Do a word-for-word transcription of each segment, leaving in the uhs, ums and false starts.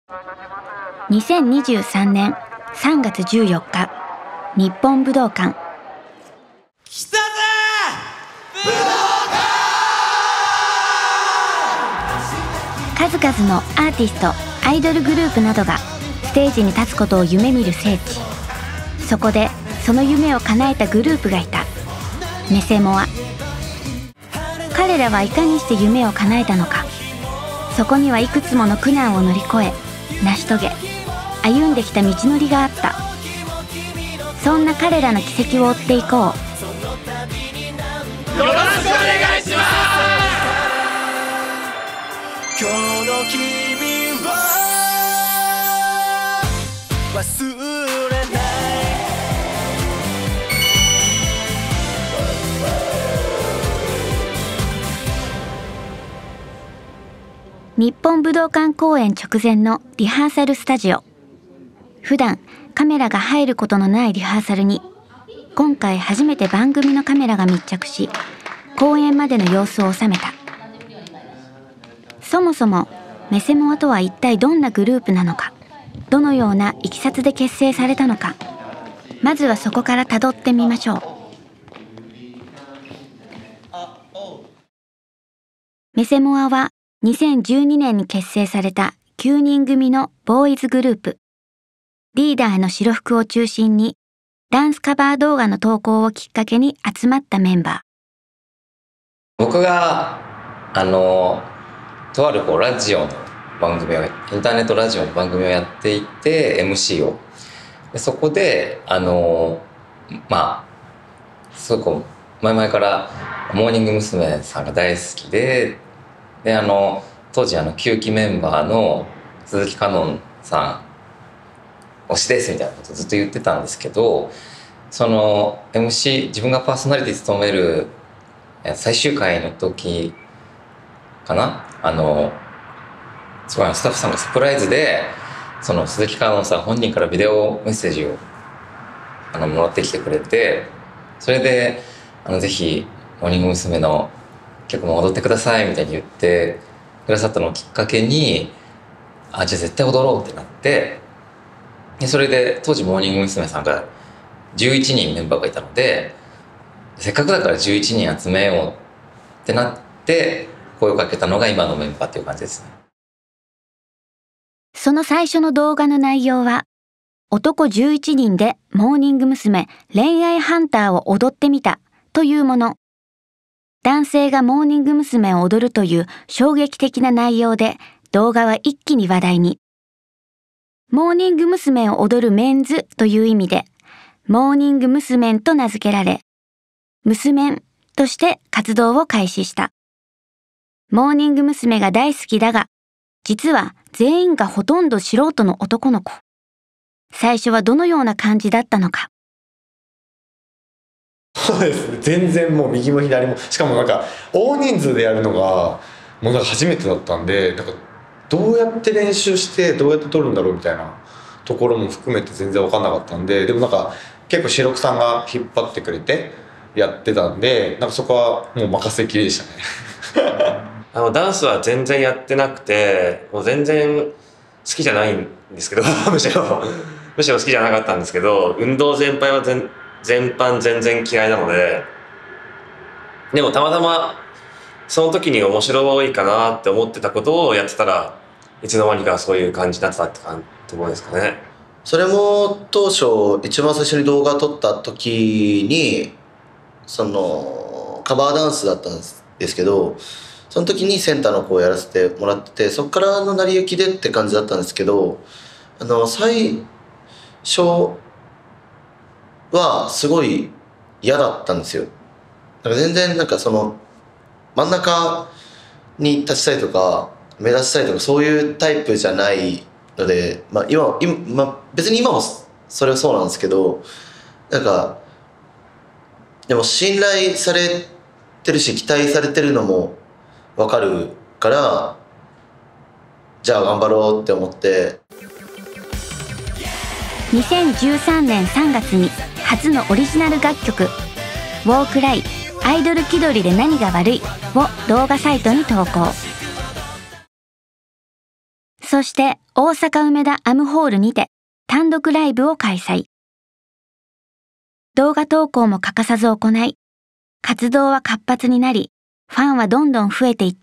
にせんにじゅうさんねんさんがつじゅうよっか、日本武道館。 来たぜ武道館。 数々のアーティスト、アイドルグループなどがステージに立つことを夢見る聖地。そこでその夢を叶えたグループがいた。メセモア。彼らはいかにして夢を叶えたのか。そこにはいくつもの苦難を乗り越え成し遂げ歩んできた道のりがあった。そんな彼らの軌跡を追っていこう。 よろしくお願いします。今日の君は忘れない。 日本武道館公演直前のリハーサルスタジオ。普段カメラが入ることのないリハーサルに今回初めて番組のカメラが密着し、公演までの様子を収めた。そもそもメセモアとは一体どんなグループなのか、どのような経緯で結成されたのか、まずはそこからたどってみましょう。メセモアはにせんじゅうにねんに結成されたきゅうにん組のボーイズグループ。リーダーの白服を中心にダンスカバー動画の投稿をきっかけに集まったメンバー。 僕があのとあるこうラジオの番組をインターネットラジオの番組をやっていて エムシー をでそこであのまあすごいこう前々からモーニング娘。さんが大好きでであの当時あのきゅうきメンバーの鈴木かのんさん推しですみたいなことをずっと言ってたんですけど、その エムシー 自分がパーソナリティ務める最終回の時かな、あのすごいスタッフさんがサプライズでその鈴木かのんさん本人からビデオメッセージをあのもらってきてくれて、それであのぜひモーニング娘。の曲も踊ってくださいみたいに言ってくださったのをきっかけに、あじゃあ絶対踊ろうってなって、でそれで当時モーニング娘。さんがじゅういちにんメンバーがいたので、せっかくだからじゅういちにん集めようってなって声をかけたのが今のメンバーっていう感じですね。 その最初の動画の内容は、男じゅういちにんでモーニング娘。恋愛ハンターを踊ってみたというもの。男性がモーニング娘。を踊るという衝撃的な内容で動画は一気に話題に。モーニング娘。を踊るメンズという意味でモーニング娘。と名付けられ、娘として活動を開始した。モーニング娘。が大好きだが、実は全員がほとんど素人の男の子。最初はどのような感じだったのか。 そうですね、全然もう右も左も、しかもなんか大人数でやるのがもうなんか初めてだったんで、なんかどうやって練習してどうやって撮るんだろうみたいなところも含めて全然分かんなかったんで、でもなんか結構白くさんが引っ張ってくれてやってたんで、なんかそこはもう任せきりでしたねあのダンスは全然やってなくて、もう全然好きじゃないんですけどむしろむしろ好きじゃなかったんですけど、運動全般は全全般全然嫌いなので、でもたまたまその時に面白いかなって思ってたことをやってたらいつの間にかそういう感じになってたって感じところですかね。 それも当初一番最初に動画撮った時にそのカバーダンスだったんですけど、その時にセンターの子をやらせてもらってて、そこからの成り行きでって感じだったんですけど、あの最初はすごい嫌だったんですよ。なんか全然なんかその真ん中に立ちたいとか目立ちたいとかそういうタイプじゃないので、まあ今、今、まあ、別に今もそれはそうなんですけど、なんかでも信頼されてるし期待されてるのも分かるから、じゃあ頑張ろうって思って。 にせんじゅうさんねんさんがつに初のオリジナル楽曲「ウォークライアイドル気取りで何が悪い」を動画サイトに投稿。 そして大阪梅田アムホールにて単独ライブを開催。動画投稿も欠かさず行い、活動は活発になり、ファンはどんどん増えていった。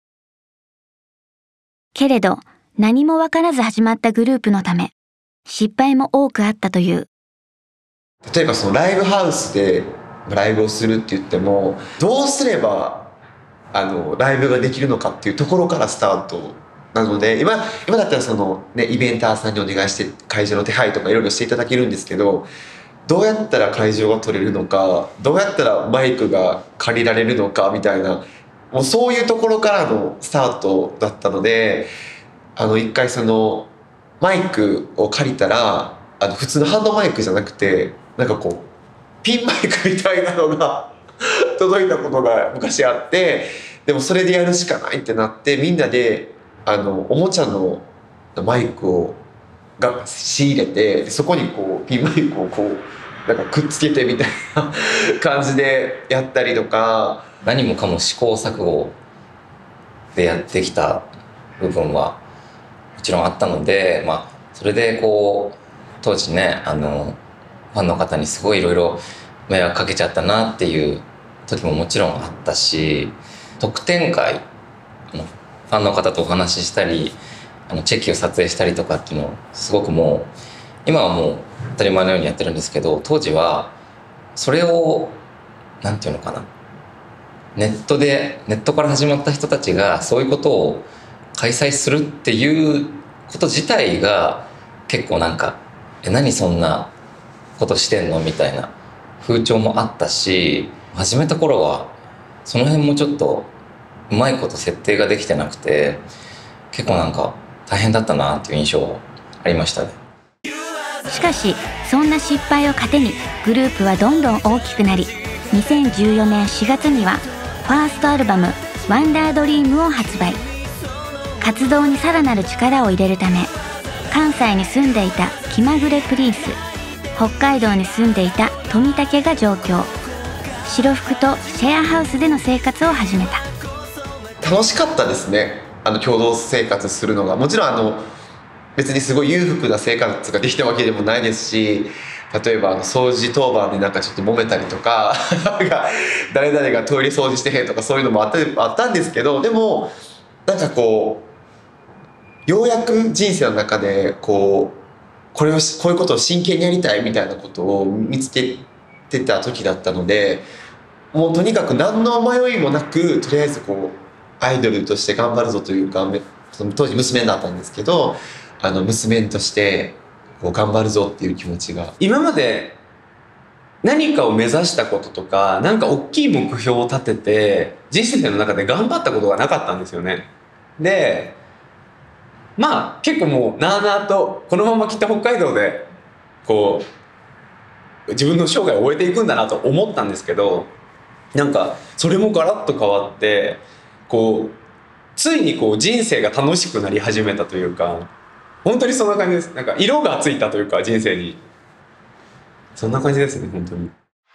けれど、何もわからず始まったグループのため、失敗も多くあったという。 例えばそのライブハウスでライブをするって言っても、どうすればあのライブができるのかっていうところからスタートなので、今今だったらその、ね、イベンターさんにお願いして会場の手配とかいろいろしていただけるんですけど、どうやったら会場が取れるのか、どうやったらマイクが借りられるのかみたいな、もうそういうところからのスタートだったので、あの一回そのマイクを借りたら、あの普通のハンドマイクじゃなくて、なんかこうピンマイクみたいなのが届いたことが昔あって、でもそれでやるしかないってなって、みんなであのおもちゃのマイクをが仕入れて、そこにこうピンマイクをこうなんかくっつけてみたいな感じでやったりとか、 何もかも試行錯誤でやってきた部分はもちろんあったので、まあ、それでこう当時ね、あのファンの方にすごいいろいろ迷惑かけちゃったなっていう時ももちろんあったし、特典会、あのファンの方とお話ししたり、あのチェキを撮影したりとかっていうのをすごくもう今はもう当たり前のようにやってるんですけど、当時はそれをなんていうのかな、ネットでネットから始まった人たちがそういうことを開催するっていうこと自体が結構なんかえ何そんなことしてんのみたいな風潮もあったし、始めた頃はその辺もちょっとうまいこと設定ができてなくて、結構なんか大変だったなっていう印象はありましたね。 しかしそんな失敗を糧にグループはどんどん大きくなり、にせんじゅうよねんしがつにはファーストアルバム「ワンダードリームを発売。活動にさらなる力を入れるため、関西に住んでいた気まぐれプリンス、北海道に住んでいた富武が上京。白服とシェアハウスでの生活を始めた。 楽しかったですね、あの共同生活するのが。もちろんあの別にすごい裕福な生活ができたわけでもないですし、例えばあの掃除当番でなんかちょっと揉めたりとか誰々がトイレ掃除してへんとか、そういうのもあった、あったんですけど、でもなんかこうようやく人生の中でこうこれをこういうことを真剣にやりたいみたいなことを見つけてた時だったので、もうとにかく何の迷いもなく、とりあえずこうアイドルとして頑張るぞというか、その当時娘だったんですけど、あの娘としてこう頑張るぞっていう気持ちが。 今まで何かを目指したこととか、何か大きい目標を立てて人生の中で頑張ったことがなかったんですよね。でまあ結構もうなあなあとこのままきっと北海道でこう自分の生涯を終えていくんだなと思ったんですけど、なんかそれもガラッと変わって、こうついにこう人生が楽しくなり始めたというか、本当にそんな感じです。なんか色がついたというか、人生にそんな感じですね、本当に。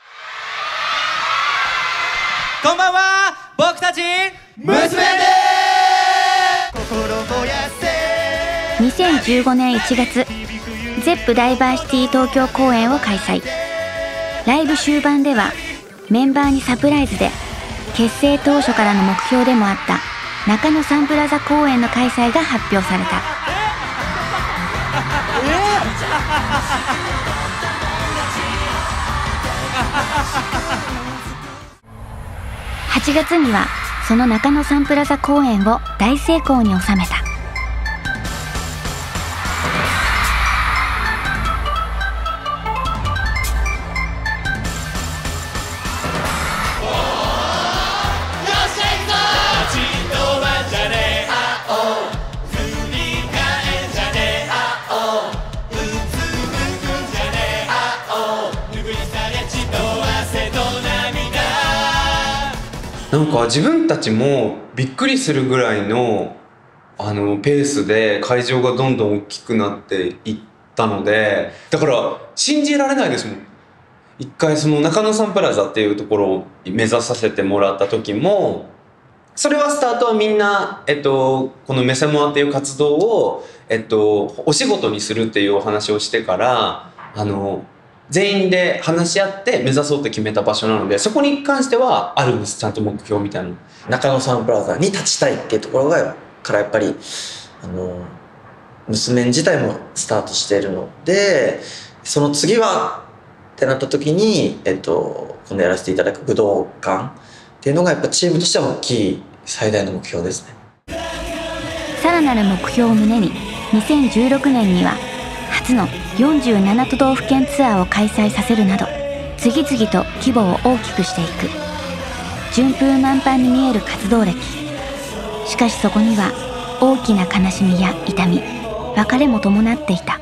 こんばんは、僕たち娘でーす。心燃やせにせんじゅうごねんいちがつ、ゼップダイバーシティ東京公演を開催。ライブ終盤ではメンバーにサプライズで結成当初からの目標でもあった中野サンプラザ公演の開催が発表された。はちがつにはその中野サンプラザ公演を大成功に収めた。 なんか自分たちもびっくりするぐらいのあのペースで会場がどんどん大きくなっていったので、だから信じられないですもん。一回その中野サンプラザっていうところを目指させてもらった時も、 それはスタートはみんな、えっと、このメセモアっていう活動を、えっと、お仕事にするっていうお話をしてから、あの、全員で話し合って目指そうって決めた場所なので、そこに関してはあるんです、ちゃんと目標みたいなの。 中野サンプラザに立ちたいっていうところがからやっぱりあの娘自体もスタートしているので、その次はってなった時に、えっと、今度やらせていただく武道館っていうのがやっぱチームとしては大きい最大の目標ですね。 さらなる目標を胸ににせんじゅうろくねんには初のよんじゅうななとどうふけんツアーを開催させるなど、次々と規模を大きくしていく。順風満帆に見える活動歴。しかしそこには大きな悲しみや痛み、別れも伴っていた。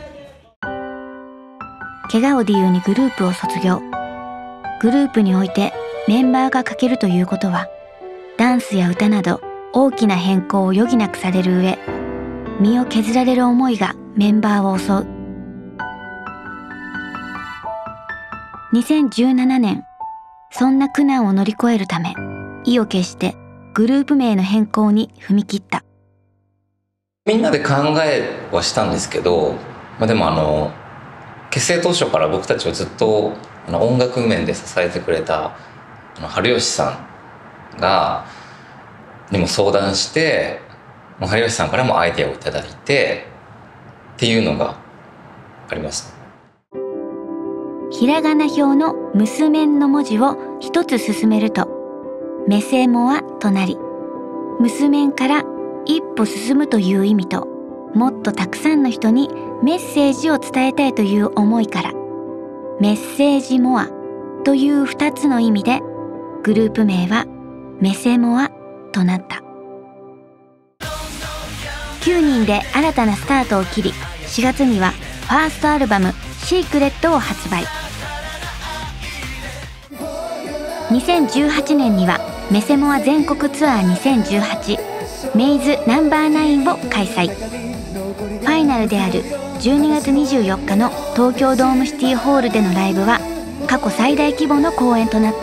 怪我を理由にグループを卒業。グループにおいてメンバーが欠けるということは、ダンスや歌など大きな変更を余儀なくされる上、身を削られる思いがメンバーを襲う。にせんじゅうななねん、そんな苦難を乗り越えるため、意を決してグループ名の変更に踏み切った。 みんなで考えはしたんですけど、まあ、でもあの結成当初から僕たちをずっとあの音楽面で支えてくれたあの春吉さんがにも相談して、もう春吉さんからもアイデアをいただいてっていうのがあります。 ひらがな表の娘の文字を一つ進めると、メセモアとなり、娘から一歩進むという意味と、もっとたくさんの人にメッセージを伝えたいという思いから、メッセージモアという二つの意味で、グループ名はメセモアとなった。きゅうにんで新たなスタートを切り、しがつにはファーストアルバムシークレットを発売。にせんじゅうはちねんにはメセモア全国ツアーにせんじゅうはちメイズナンバーナインを開催。ファイナルであるじゅうにがつにじゅうよっかの東京ドームシティホールでのライブは過去最大規模の公演となった。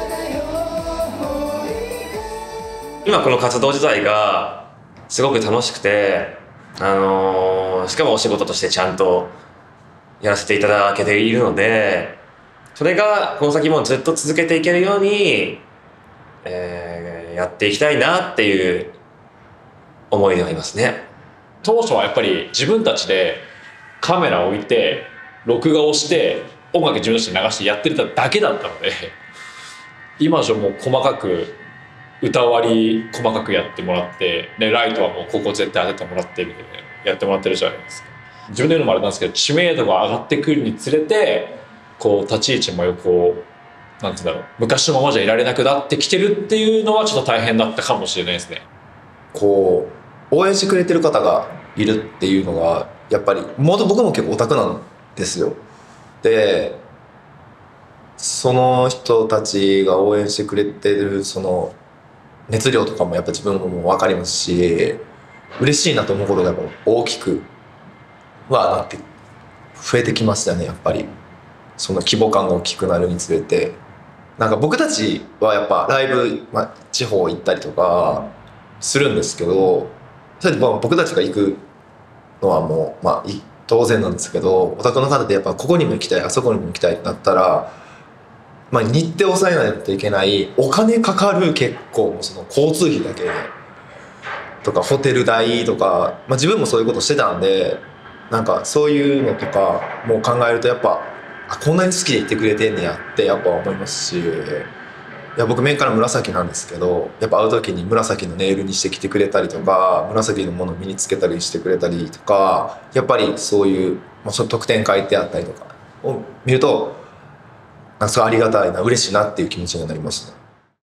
今この活動自体がすごく楽しくて、あのー、しかもお仕事としてちゃんとやらせていただけているので、それがこの先もずっと続けていけるように、えー、やっていきたいなっていう思いではいますね。 当初はやっぱり自分たちでカメラを置いて録画をして音楽自分たちで流してやってただけだったので、今じゃもう細かく歌割り細かくやってもらって、ね、ライトはもうここ絶対当ててもらってみたいなやってもらってるじゃないですか。自分で言うのもあれなんですけど、知名度が上がってくるにつれてこう立ち位置もこうなんていうんだろう、昔のままじゃいられなくなってきてるっていうのはちょっと大変だったかもしれないですね。 こう応援してくれてる方がいるっていうのがやっぱりもと僕も結構オタクなんですよ。でその人たちが応援してくれてるその熱量とかもやっぱ自分も分かりますし、嬉しいなと思うことがやっぱ大きくはなって増えてきましたね。やっぱりその規模感が大きくなるにつれて、なんか僕たちはやっぱライブ、まあ、地方行ったりとかするんですけど、それでまあ僕たちが行くのはもう、まあ、当然なんですけど、オタクの方でやっぱここにも行きたいあそこにも行きたいってなったら、まあ、日程を抑えないといけないお金かかる、結構その交通費だけとかホテル代とか、まあ、自分もそういうことしてたんで、なんかそういうのとかもう考えるとやっぱあこんなに好きでいてくれてんねやってやっぱ思いますし、いや僕面から紫なんですけど、やっぱ会う時に紫のネイルにしてきてくれたりとか、紫のものを身につけたりしてくれたりとか、やっぱりそういう、まあ、その特典会ってあったりとかを見るとなんかすごいありがたいな、嬉しいなっていう気持ちになりますね。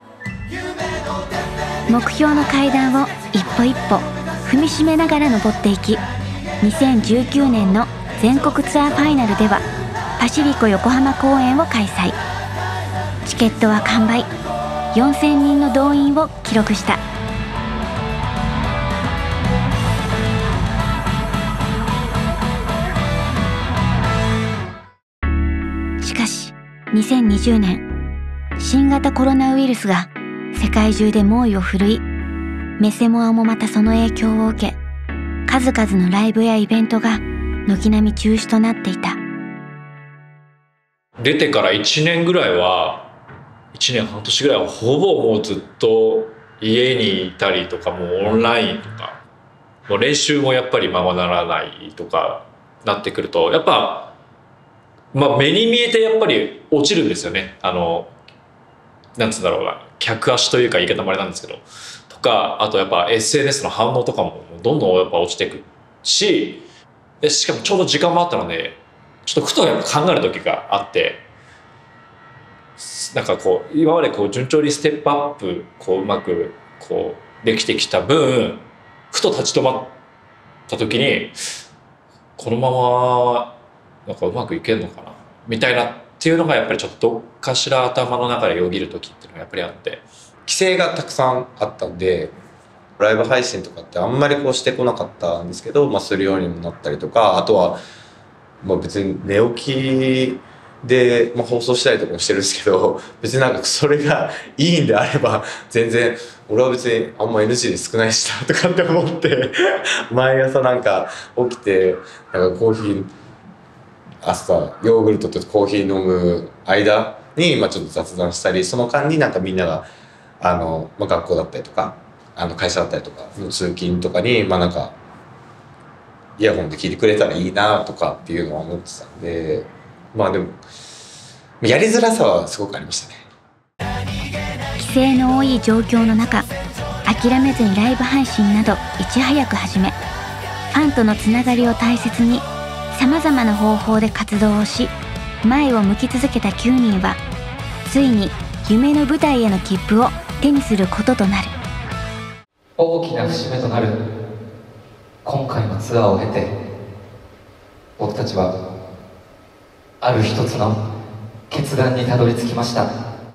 目標の階段を一歩一歩踏みしめながら登っていき、にせんじゅうきゅうねんの全国ツアーファイナルではパシフィコ横浜公演を開催。チケットは完売、よんせんにんの動員を記録した。しかしにせんにじゅうねん、新型コロナウイルスが世界中で猛威を振るい、 メセモアもまたその影響を受け、数々のライブやイベントが軒並み中止となっていた。 出てからいちねんぐらいはいちねんはんとしぐらいはほぼもうずっと家にいたりとか、もうオンラインとか、もう練習もやっぱりままならないとかなってくると、やっぱ、まあ、目に見えてやっぱり落ちるんですよね。あのなんつうんだろうな、客足というか言い方もあれなんですけどとか、あとやっぱ エスエヌエス の反応とかもどんどんやっぱ落ちていくし、でしかもちょうど時間もあったので、ちょっとふとやっぱ考える時があって、なんかこう今までこう順調にステップアップこううまくこうできてきた分、ふと立ち止まった時にこのままなんかうまくいけるのかなみたいなっていうのがやっぱりちょっとどっかしら頭の中でよぎる時っていうのがやっぱりあって、 規制がたくさんあったんでライブ配信とかってあんまりこうしてこなかったんですけど、まあ、するようにもなったりとか、あとは、まあ、別に寝起きで、まあ、放送したりとかもしてるんですけど、別になんかそれがいいんであれば全然俺は別にあんま エヌジー で少ないしなとかって思って毎朝なんか起きてなんかコーヒー朝ヨーグルトとコーヒー飲む間に、まあ、ちょっと雑談したり、その間になんかみんながあの、まあ、学校だったりとかあの会社だったりとかの通勤とかに、まあ、なんかイヤホンで聞いてくれたらいいなとかっていうのは思ってたんで、まあでもやりづらさはすごくありましたね。 規制の多い状況の中、諦めずにライブ配信などいち早く始め、ファンとのつながりを大切にさまざまな方法で活動をし、前を向き続けたきゅうにんはついに夢の舞台への切符を手にすることとなる。 大きな節目となる今回のツアーを経て、僕たちはある一つの決断にたどり着きました。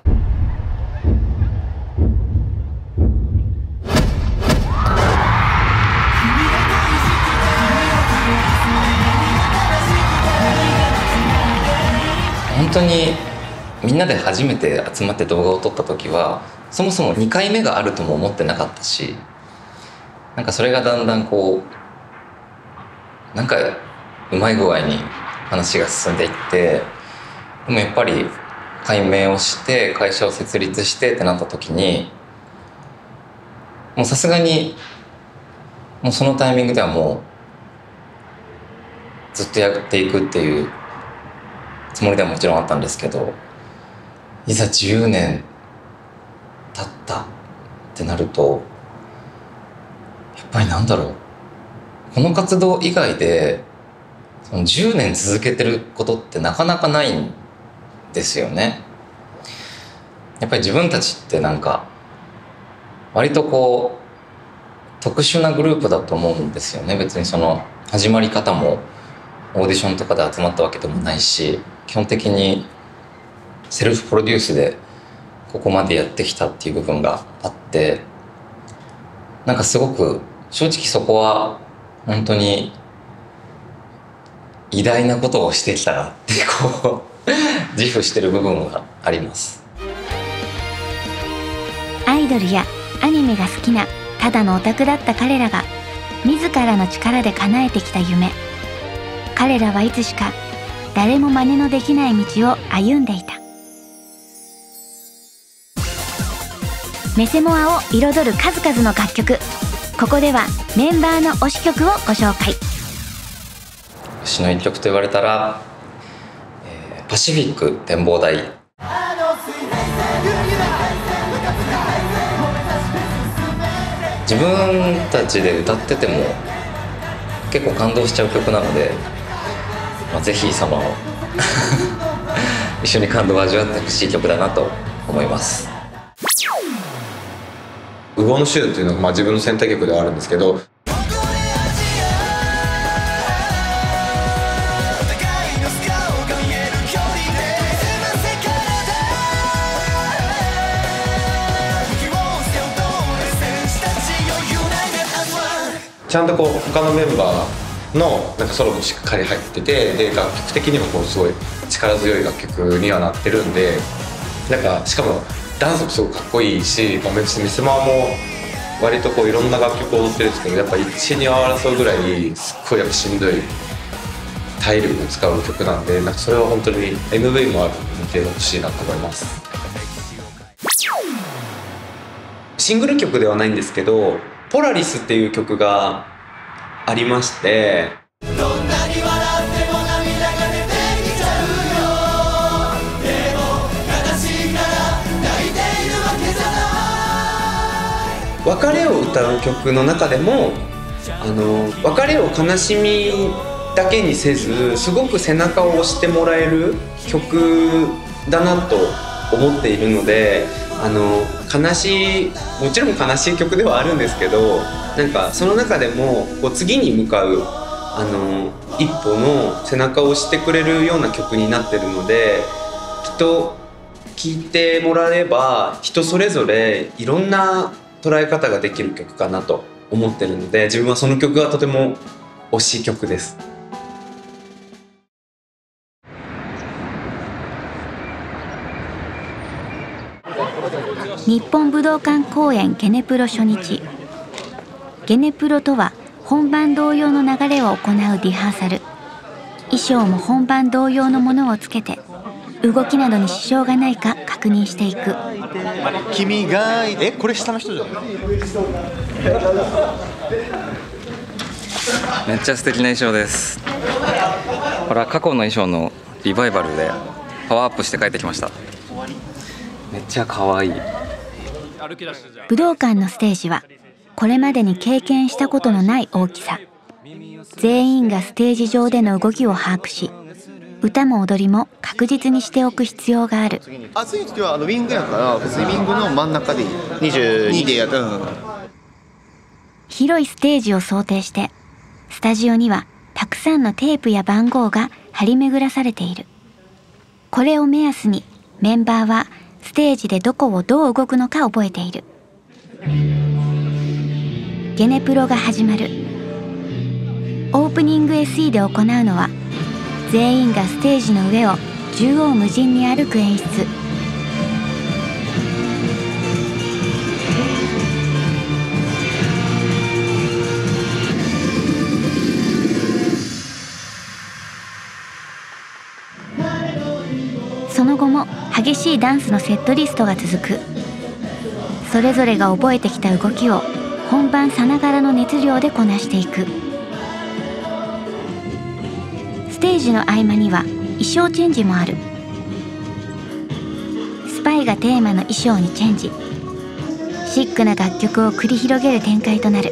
本当にみんなで初めて集まって動画を撮った時はそもそもにかいめがあるとも思ってなかったし、なんかそれがだんだんこうなんかうまい具合に話が進んでいって、でもやっぱり改名をして会社を設立してってなった時に、もうさすがにもうそのタイミングではもうずっとやっていくっていうつもりではもちろんあったんですけど、いざじゅうねん経ったってなるとやっぱりなんだろう、この活動以外でそのじゅうねん続けてることってなかなかないんですよね。やっぱり自分たちってなんか割とこう特殊なグループだと思うんですよね。別にその始まり方もオーディションとかで集まったわけでもないし、基本的にセルフプロデュースでここまでやってきたっていう部分があって、なんかすごく正直そこは本当に偉大なことをしてきたなってこう自負してる部分があります。 アイドルやアニメが好きなただのオタクだった彼らが自らの力で叶えてきた夢、彼らはいつしか誰も真似のできない道を歩んでいた。メセモアを彩る数々の楽曲、ここではメンバーの推し曲をご紹介。 推しの一曲と言われたら、えー、パシフィック展望台。自分たちで歌ってても結構感動しちゃう曲なので、まあ、ぜひその一緒に感動を味わってほしい曲だなと思います。 ウゴの週っていうのが、まあ、自分の選択曲ではあるんですけど、ちゃんとこう他のメンバーのなんかソロもしっかり入ってて、で楽曲的にもこうすごい力強い楽曲にはなってるんで、なんかしかもダンスもすごくかっこいいし、まあ、メスマも割とこういろんな楽曲を踊ってるんですけど、やっぱ一二を争うぐらいすっごいやっぱしんどい体力を使う曲なんで、なんかそれは本当に エムブイ もあるので見てほしいなと思います。シングル曲ではないんですけど、ポラリスっていう曲がありまして、 どんなに笑っても涙が出てきちゃうよ。でも悲しいから泣いているわけじゃない。 別れを歌う曲の中でも、あの別れを悲しみだけにせず、すごく背中を押してもらえる曲だなと思っているので、あの悲しい、もちろん悲しい曲ではあるんですけど、なんかその中でもこう次に向かうあの一歩の背中を押してくれるような曲になってるので、きっと聴いてもらえれば人それぞれいろんな捉え方ができる曲かなと思ってるので、自分はその曲がとても推し曲です。 日本武道館公演ゲネプロ初日。ゲネプロとは本番同様の流れを行うリハーサル。衣装も本番同様のものをつけて、動きなどに支障がないか確認していく。 君がえこれ下の人じゃない？ めっちゃ素敵な衣装です。これは過去の衣装のリバイバルでパワーアップして帰ってきました。めっちゃ可愛い。 武道館のステージはこれまでに経験したことのない大きさ。全員がステージ上での動きを把握し、歌も踊りも確実にしておく必要がある。 暑い時はあのウィングやから別にウィングの真ん中でいい。にじゅうにでやった、うん、 広いステージを想定して、スタジオにはたくさんのテープや番号が張り巡らされている。これを目安にメンバーはステージでどこをどう動くのか覚えている。ゲネプロが始まる。オープニング エスイー で行うのは、全員がステージの上を縦横無尽に歩く演出。その後も激しいダンスのセットリストが続く。それぞれが覚えてきた動きを本番さながらの熱量でこなしていく。ステージの合間には衣装チェンジもある。スパイがテーマの衣装にチェンジ。シックな楽曲を繰り広げる展開となる。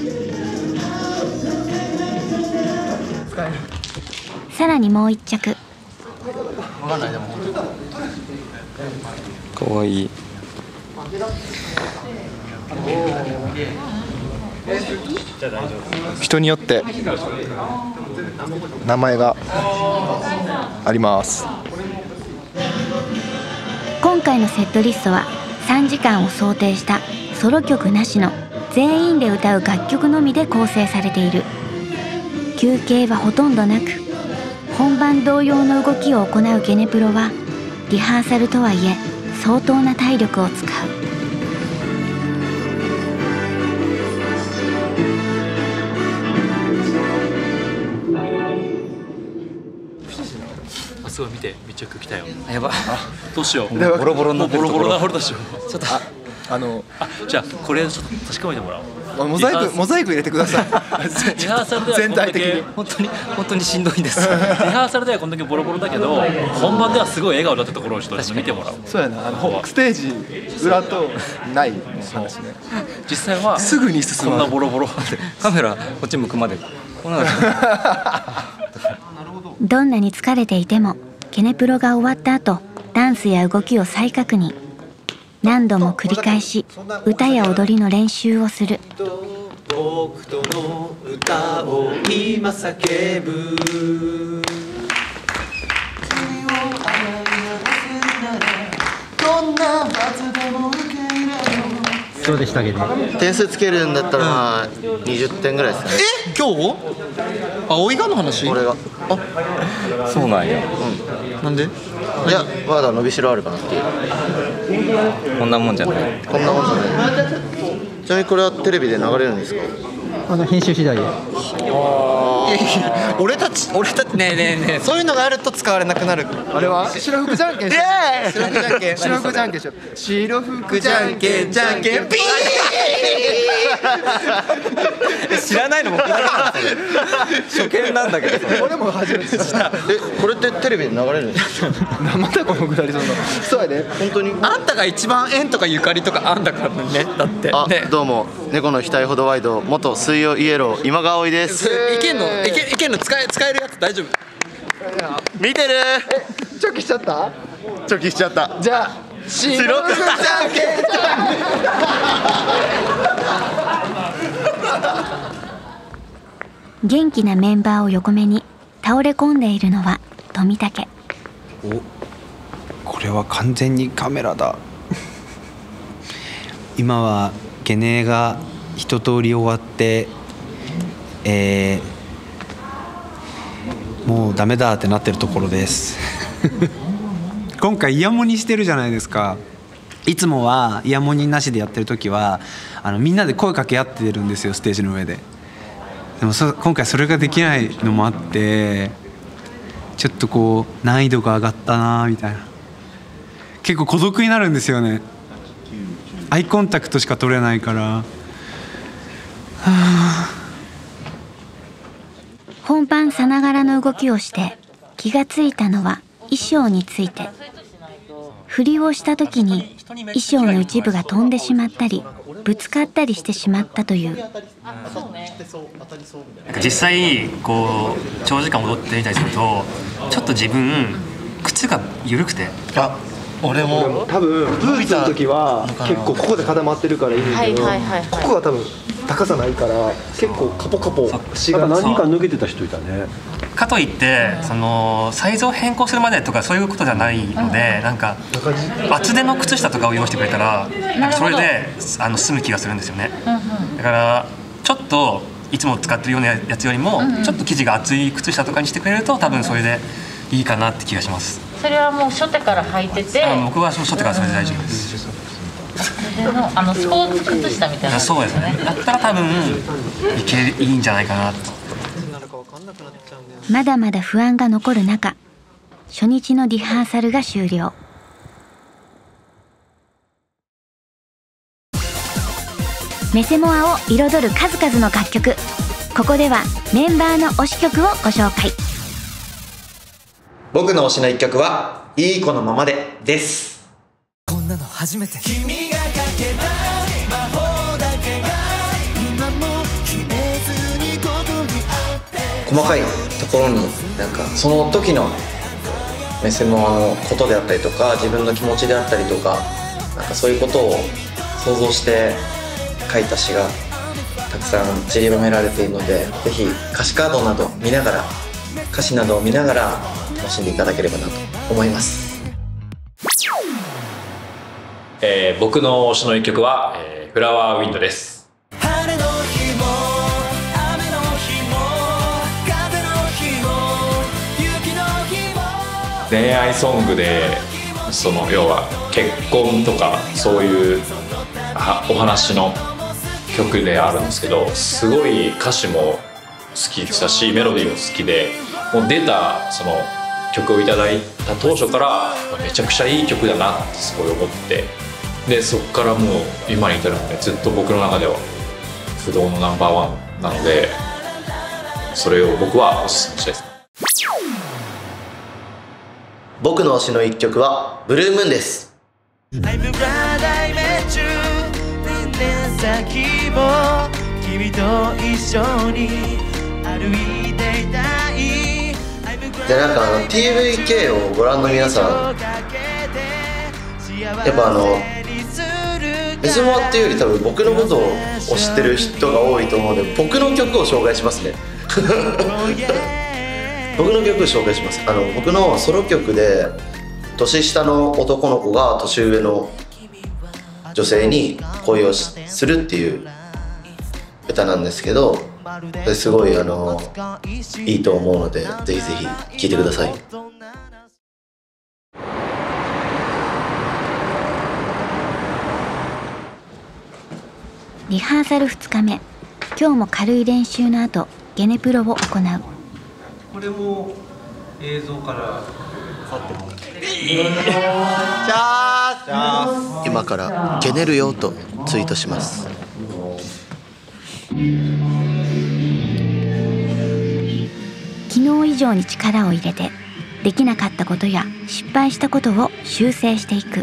さらにもう一着。 かわいい。 人によって名前があります。 今回のセットリストはさんじかんを想定したソロ曲なしの全員で歌う楽曲のみで構成されている。休憩はほとんどなく、本番同様の動きを行うゲネプロはリハーサルとはいえ相当な体力を使う。 あ、すごい見て、めっちゃ空気たよ。 やば。 どうしよう。 ボロボロになってるところ。 ボロボロなほらどうしよう。 ちょっとあのあ、じゃあこれちょっと確かめてもらおう。 モザイクモザイク入れてください。 リハーサルでは全体的に本当に本当にしんどいです。 リハーサルではこんだけボロボロだけど、本番ではすごい笑顔だったところをちょっと見てもらおう。 そうやな、あのステージ裏とない話ね。 実際はすぐに進む。 こんなボロボロ。 カメラこっち向くまでこんなの。 どんなに疲れていてもゲネプロが終わった後、ダンスや動きを再確認。何度も繰り返し歌や踊りの練習をする。 僕との歌を今叫ぶ。 どうでしたっけね。 点数つけるんだったらまあにじゅってんぐらいですね。 え、今日？あ、おいがの話？ 俺が。 あ、そうなんや。 うん。なんで？いや、まだ伸びしろあるかなっていう。 こんなもんじゃない。 こんなもんじゃない。 ちなみにこれはテレビで流れるんですか？ あの編集次第で。 俺たち俺たちねえねえねえそういうのがあると使われなくなる。 あれは白服じゃんけん。 白服じゃんけん。 白服じゃんけんしよう。白服じゃんけんじゃんけんピー。知らないの僕だけなんですよ。初見なんだけど。 俺も初めて知った。 え、これってテレビで流れるんですか？ またこのくだりそんな。そうやね。 本当に。 あんたが一番縁とかゆかりとかあんだからね。だってあ、 ね。 どうも猫の額ほどワイド元水曜イエロー今川葵です。 いけんのいけいけんの使え使えるやつ大丈夫。 見てる？ え、チョキしちゃった？ チョキしちゃった。 じゃあ白服じゃんけんじゃん。 元気なメンバーを横目に倒れ込んでいるのは富武。 お、これは完全にカメラだ。今はゲネが一通り終わって、えー、もうダメだってなってるところです。今回イヤモニしてるじゃないですか。いつもはイヤモニなしでやってる時はあのみんなで声かけ合ってるんですよ、ステージの上で。でもそ今回それができないのもあってちょっとこう難易度が上がったなみたいな。結構孤独になるんですよね。アイコンタクトしか取れないから、はあ、 本番さながらの動きをして気がついたのは衣装について。振りをした時に衣装の一部が飛んでしまったりぶつかったりしてしまったという。 実際こう長時間踊ってみたりするとちょっと自分靴が緩くて。 あ、俺も多分ブーツの時は結構ここで固まってるからいいんだけど、ここが多分高さないから結構カポカポしが何か抜けてた人いたね。 かといってそのサイズを変更するまでとかそういうことではないので、なんか厚手の靴下とかを用意してくれたらなんかそれであの済む気がするんですよね。だからちょっといつも使ってるようなやつよりもちょっと生地が厚い靴下とかにしてくれると多分それでいいかなって気がします。 それはもう初手から履いてて。 あ、僕は初手からそれで大丈夫です。 でもあのスポーツ靴下みたいな。 そうですね。だったら多分いけいいんじゃないかなと。 まだまだ不安が残る中、初日のリハーサルが終了。メセモアを彩る数々の楽曲。ここではメンバーの推し曲をご紹介。 僕の推しの一曲は「いい子のままで」です。 こんなの初めて。君がかけない魔法だけが今も消えずにここにあって。 細かいところになんかその時のメセモアのことであったりとか自分の気持ちであったりとかなんかそういうことを想像して書いた詩がたくさん散りばめられているので、ぜひ歌詞カードなど見ながら歌詞などを見ながら楽しんでいただければなと思います。 えー、僕の推しの一曲は、えー、フラワーウィンドです。 晴れの日も雨の日も風の日も雪の日も。 恋愛ソングでその要は結婚とかそういうお話の曲であるんですけど、すごい歌詞も好きだしメロディーも好きで、もう出たその曲をいただいた当初からめちゃくちゃいい曲だなってすごい思って、でそこからもう今に至るまでずっと僕の中では不動のナンバーワンなので、それを僕はおすすめしたいです。 僕の推しの一曲はブルームーンです。 I'm glad I met you 年々先も君と一緒に歩いていたい。 でなんかあの ティーブイケー をご覧の皆さん、やっぱあのメセモアっていうより多分僕のことを知ってる人が多いと思うので、僕の曲を紹介しますね。僕の曲を紹介します。あの僕のソロ曲で年下の男の子が年上の女性に恋をするっていう歌なんですけど、すごいあのいいと思うのでぜひぜひ聴いてください。 リハーサルふつかめ。今日も軽い練習の後ゲネプロを行う。 これも映像から去ってもらって。 今からゲネるよとツイートします。 昨日以上に力を入れてできなかったことや失敗したことを修正していく。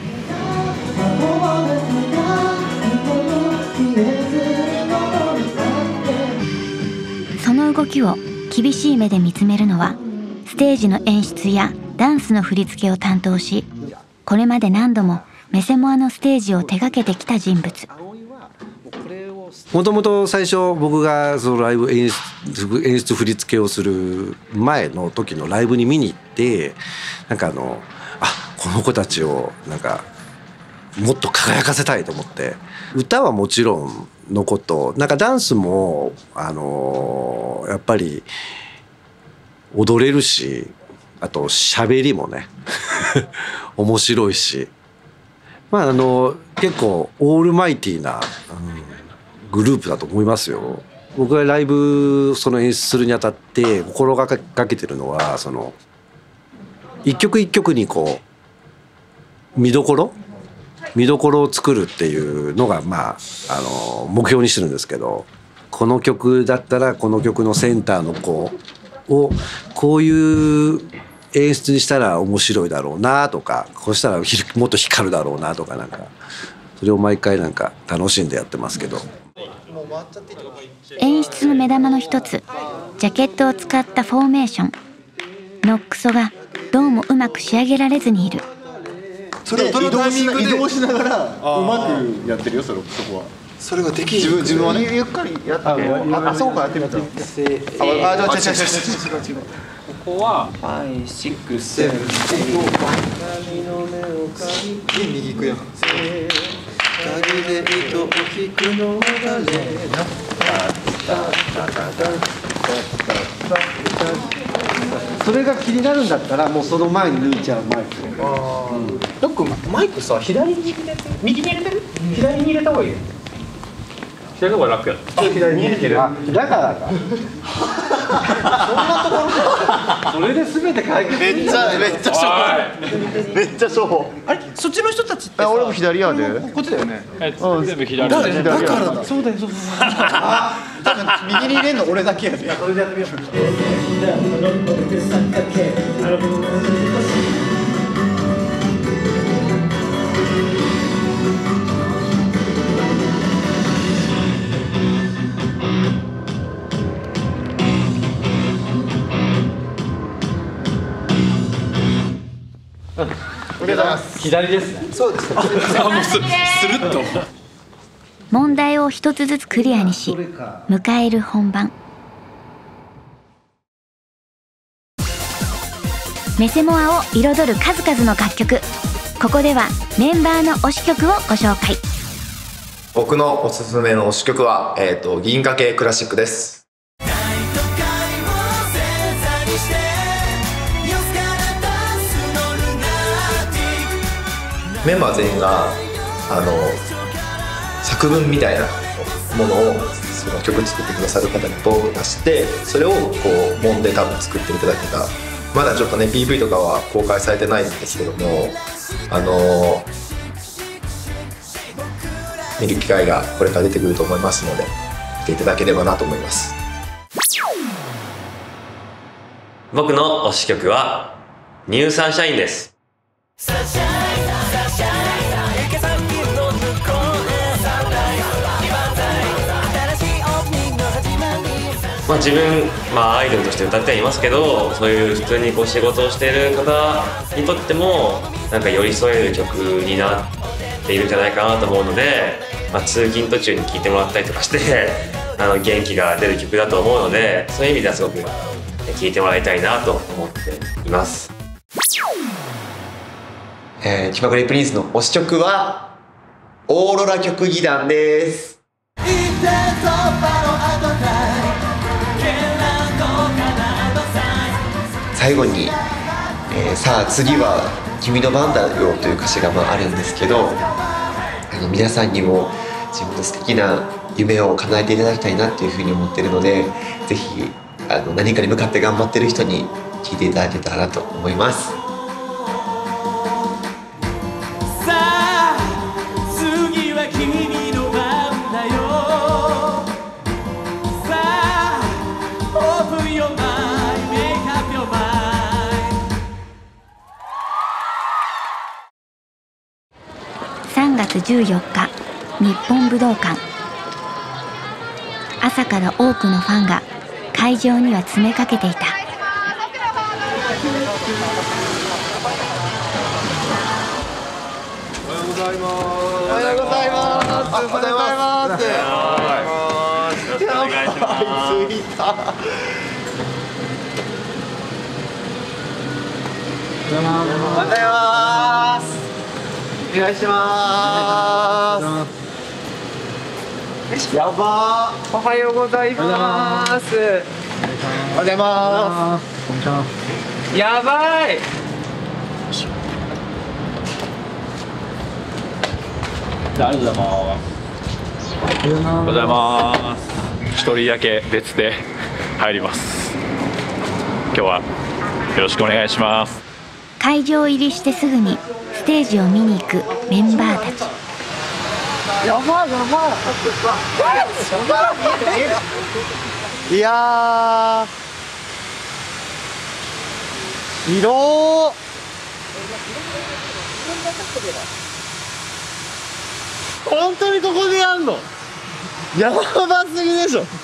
その動きを厳しい目で見つめるのはステージの演出やダンスの振り付けを担当し、これまで何度もメセモアのステージを手掛けてきた人物。 もともと最初僕がそのライブ演出、演出振り付けをする前の時のライブに見に行って、なんかあのあこの子たちをなんかもっと輝かせたいと思って、歌はもちろんのことなんかダンスもあのやっぱり踊れるし、あと喋りもね面白いし、まああの結構オールマイティーな、うん、グループだと思いますよ。僕がライブその演出するにあたって心がけてるのは、その一曲一曲にこう見どころ見どころを作るっていうのが、まあ、あの目標にしてるんですけど、この曲だったらこの曲のセンターの子をこういう演出にしたら面白いだろうなとか、こうしたらもっと光るだろうなとか、なんかそれを毎回なんか楽しんでやってますけど。 演出の目玉の一つ、ジャケットを使ったフォーメーション。ノックソがどうもうまく仕上げられずにいる。 それを移動しな移動しながらうまくやってるよ、それそこは。それができ自分自分はね、ゆっくりやって、ああそうかやってみた。ああじゃあ違う違う違う違う違う。ここはファイシックセブン。右行くよ。鍵で糸を引くのが誰だ。それが気になるんだったらもうその前に抜いちゃうマイク。ああ。よくマイクさ左に入れて右に入れてる？左に入れた方がいいよ。左の方が楽や。あ、左に入れてる。あ、だからか。そんなところか。それで全て解決。めっちゃめっちゃ初歩。めっちゃ初歩。あれ、そっちの人たちって。あ、俺も左やで。こっちだよね。全部左。だからだ。そうだよそうだよ。あ、多分右に入れるの俺だけやで。それでやってみよう。左ですね。そうです。あ、もうするっと。 問題を一つずつクリアにし、迎える本番。メセモアを彩る数々の楽曲。ここではメンバーの推し曲をご紹介。 僕のおすすめの推し曲は、えっと、銀河系クラシックです。メンバー全員があの作文みたいなものをその曲作ってくださる方にボール出して、それをこう揉んで多分作っていただけた。まだちょっとね ピーブイ とかは公開されてないんですけども、あの見る機会がこれから出てくると思いますので見ていただければなと思います。 僕の推し曲はニューサンシャインです。まあ、自分、まあ、アイドルとして歌ってはいますけど、そういう普通にこう仕事をしている方にとってもなんか寄り添える曲になっているんじゃないかなと思うので、まあ、通勤途中に聴いてもらったりとかしてあの元気が出る曲だと思うので、そういう意味ではすごく聴いてもらいたいなと思っています。 えー、気まぐれプリンスの推し曲はオーロラ曲技団です。最後に、えー、さあ次は君の番だよという歌詞がまああるんですけど、あの皆さんにも自分の素敵な夢を叶えていただきたいなっていうふうに思っているので、ぜひあの何かに向かって頑張ってる人に聞いていただけたらなと思います。 さあ次は君の番だよ。さあ Open your mind, make up your mind。 さんがつじゅうよっか、日本武道館。朝から多くのファンが会場には詰めかけていた。 おはようございます。おはようございます。おはようございます。よろしくお願いします。着いた。おはようございます。お願いします。やばー。おはようございます。おはようございます。やばい。 ありがとうございます。おはようございます。一人だけ別で入ります。今日はよろしくお願いします。 会場入りしてすぐにステージを見に行くメンバーたち。 やばいやばい。いやー、色本当にここでやんのやばすぎでしょ。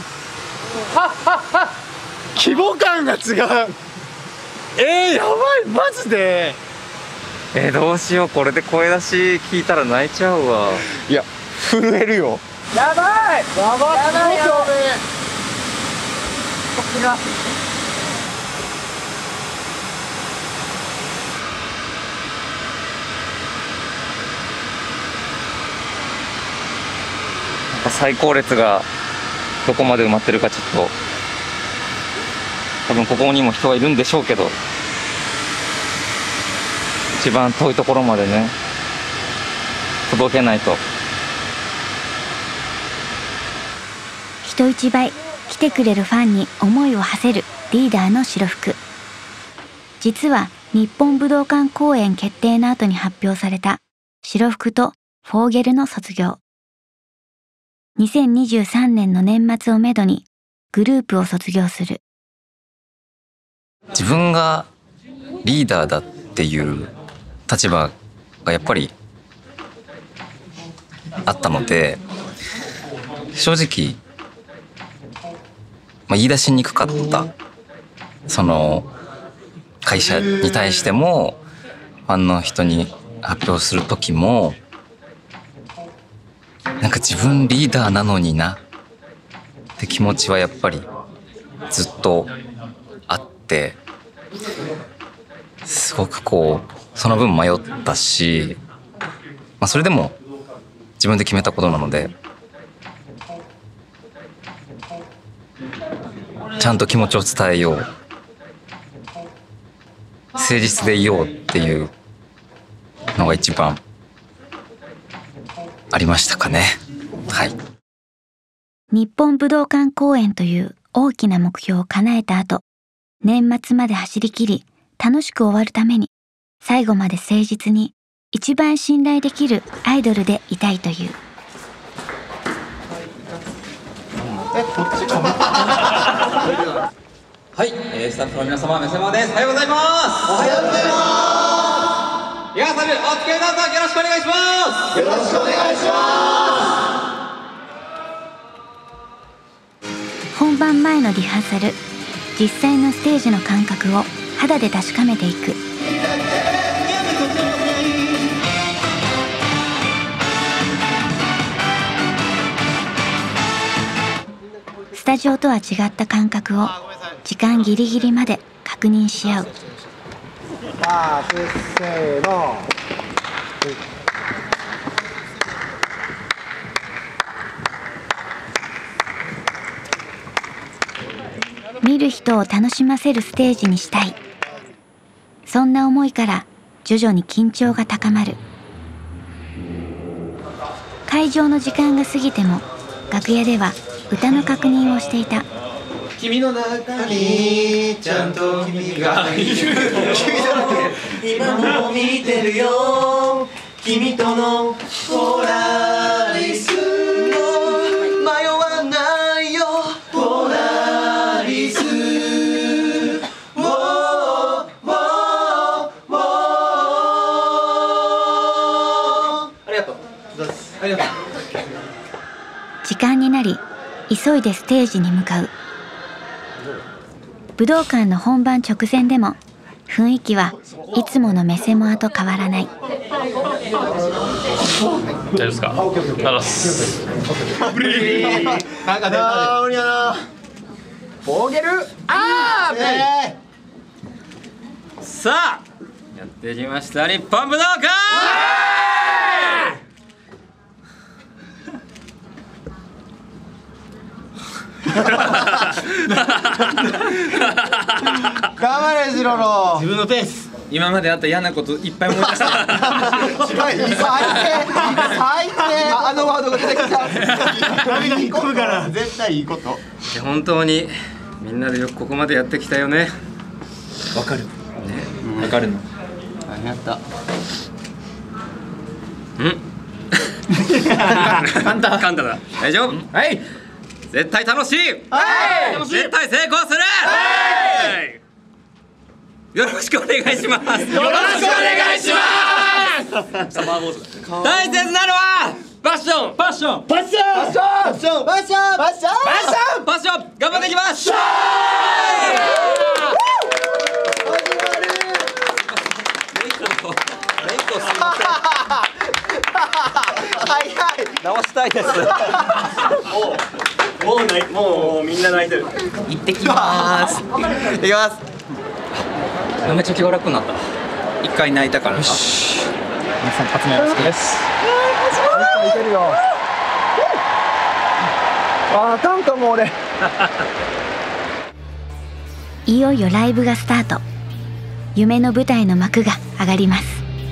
規模感が違う。えー、やばいマジで。 えー、どうしよう、これで声出し聞いたら泣いちゃうわ。 いや震えるよ。やばいやばいやばいやばい。こちら最高列がどこまで埋まってるかちょっと、多分ここにも人はいるんでしょうけど、一番遠いところまでね届けないと。 人一倍来てくれるファンに思いを馳せるリーダーの白服。実は日本武道館公演決定の後に発表された白服とフォーゲルの卒業。にせんにじゅうさんねんの年末をめどにグループを卒業する。 自分がリーダーだっていう立場がやっぱりあったので、正直、まあ、言い出しにくかった。その会社に対してもファンの人に発表する時も、なんか自分リーダーなのになって気持ちはやっぱりずっとあって、すごくこうその分迷ったし、まあ、それでも自分で決めたことなので、ちゃんと気持ちを伝えよう、誠実でいようっていうのが一番ありましたかね。はい。 日本武道館公演という大きな目標を叶えた後、年末まで走り切り楽しく終わるために、最後まで誠実に一番信頼できるアイドルでいたいという。 え、こっちかな。 はい、えー、スタッフの皆様、目線です。おはようございます。 おはようございます。 リハーサルお付き合いどうぞよろしくお願いします。 よろしくお願いします。本番前のリハーサル、実際のステージの感覚を肌で確かめていく。スタジオとは違った感覚を時間ギリギリまで確認し合う。 さあ、せーの。 見る人を楽しませるステージにしたい。そんな思いから徐々に緊張が高まる。 会場の時間が過ぎても楽屋では歌の確認をしていた。 君の中にちゃんと君がいる今も見てるよ君とのポラリス迷わないよポラリスウォーウォーウォーありがとうありがとう。 時間になり急いでステージに向かう。武道館の本番直前でも雰囲気はいつものメセモアと変わらない。 大丈夫ですか？あらす。 なんか出た。おりゃな。ボーゲルアープ。 さあやってきました日本武道館。 頑張れジロロ。 自分のペース。今まであった嫌なこといっぱい思い出した。 最低最低あのワードが出てきた。涙に込むから絶対いいこと。 本当にみんなでよくここまでやってきたよね。 わかるね。 わかるの。 ありがとう。 うん。簡単簡単だ。大丈夫。はい。絶対楽しい。はい。絶対成功する。はい。よろしくお願いします。よろしくお願いします。大切なのはパッションパッションパッションパッションパッションパッションパッションパッション頑張っていきます。 はいはい直したいです。もう泣いもうみんな泣いてる。 行ってきます。行ってきます。 めっちゃ気が楽になった。一回泣いたから。よし。皆さん勝つのよろしくです。いけるよ。ああかんかも俺。 いよいよライブがスタート。夢の舞台の幕が上がります。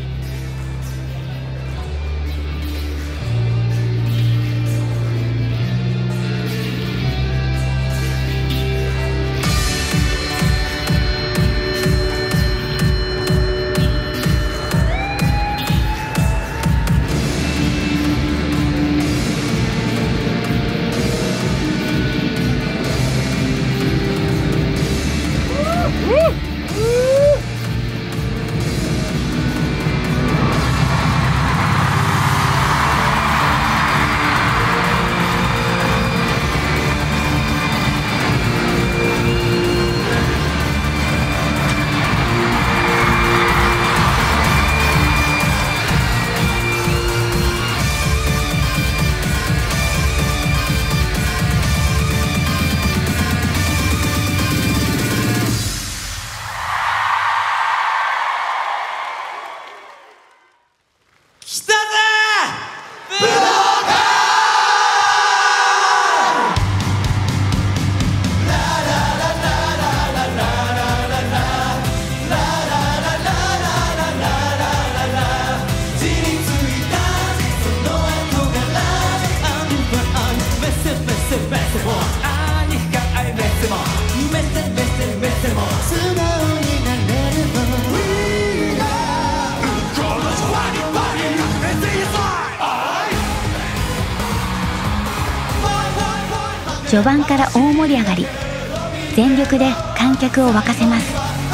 序盤から大盛り上がり、全力で観客を沸かせます。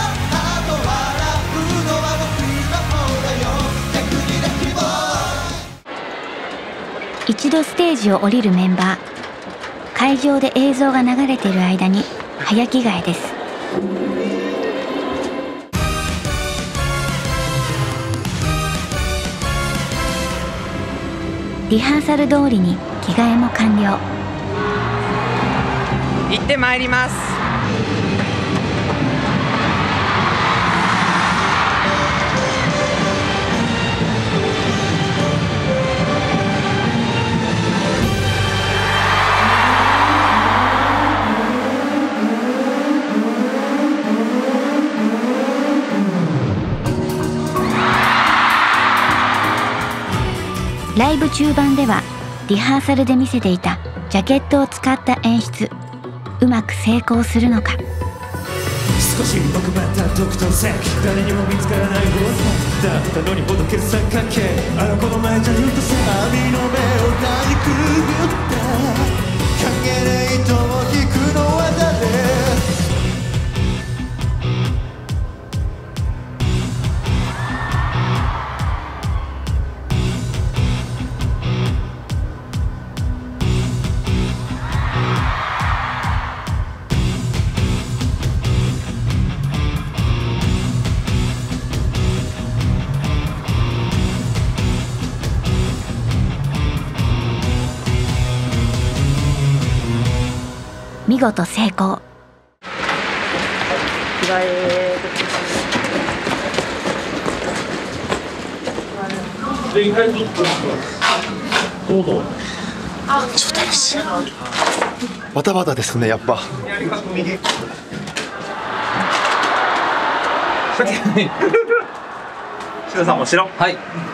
一度ステージを降りるメンバー、会場で映像が流れている間に早着替えです。リハーサル通りに着替えも完了。 行ってまいります。 ライブ中盤ではリハーサルで見せていたジャケットを使った演出、うまく成功するのか。 少し奥まった独特性、誰にも見つからない方だったのにほどけ三角形、あの子の前じゃ言うとさ、網の目をかいくぐった、関係ない糸を引くのは誰。 見事成功。 超楽しい。バタバタですね、やっぱ。 シロさんもしろ。はい。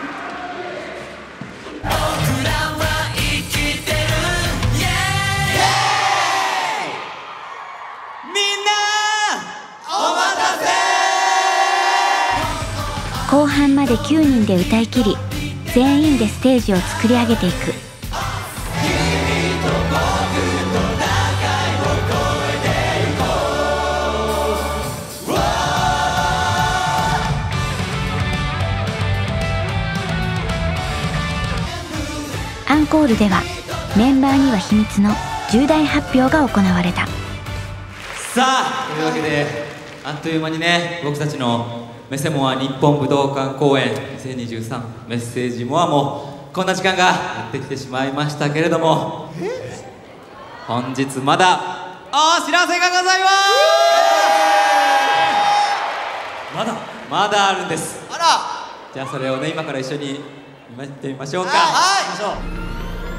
後半まできゅうにんで歌い切り、全員でステージを作り上げていく。アンコールではメンバーには秘密の重大発表が行われた。 さあ、というわけであっという間にね、僕たちのメセモア日本武道館公演にせんにじゅうさんメッセージモアもこんな時間がやってきてしまいましたけれども、本日まだお知らせがございます。まだまだあるんです。あら、じゃあそれをね、今から一緒に見てみましょうか。はい、行きましょう。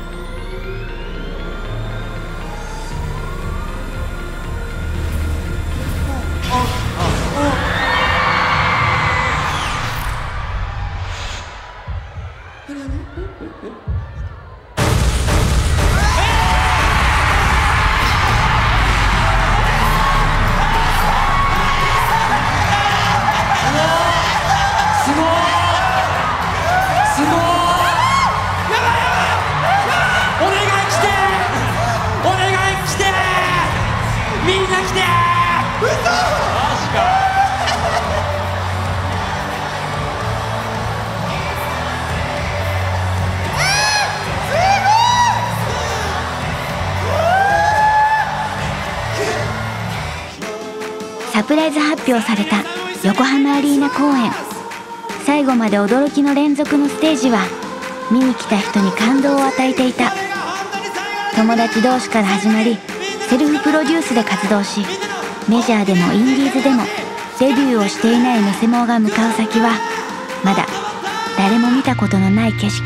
サプライズ発表された横浜アリーナ公演。最後まで驚きの連続のステージは見に来た人に感動を与えていた。友達同士から始まり、セルフプロデュースで活動し、メジャーでもインディーズでもデビューをしていないメセモが向かう先はまだ誰も見たことのない景色。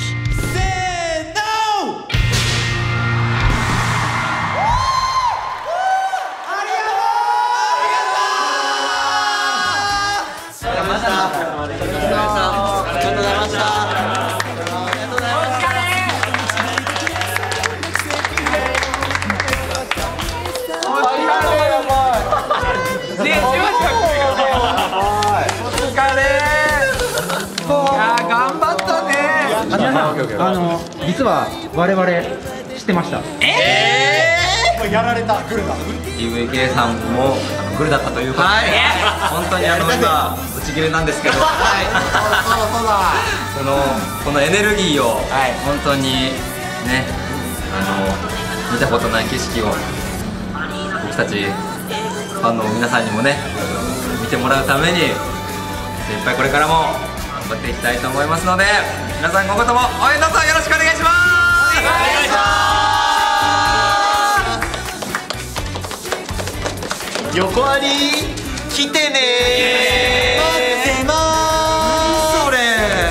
あの実は我々知ってました。 ええー、やられたグルだ。 ティーブイケー さんもあのグルだったということで、はい、本当にあの今ブチ切れなんですけど、はい、そのこのエネルギーを本当にね、あの見たことない景色を僕たちファンの皆さんにもね見てもらうために精一杯これからも頑張っていきたいと思いますので、皆さん今後とも応援どうぞよろしくお願いします。お願いします。 横あり来てねー。待ってまーす。それ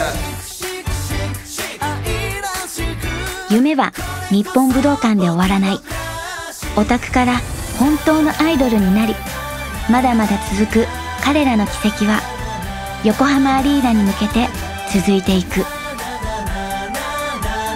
夢は日本武道館で終わらない。オタクから本当のアイドルになり、まだまだ続く彼らの軌跡は横浜アリーナに向けて続いていく。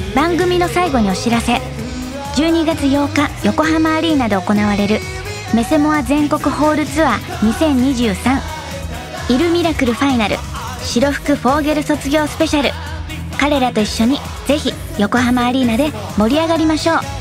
番組の最後にお知らせ。じゅうにがつようか横浜アリーナで行われるメセモア全国ホールツアーにせんにじゅうさんイルミラクルファイナル白服フォーゲル卒業スペシャル。彼らと一緒にぜひ横浜アリーナで盛り上がりましょう。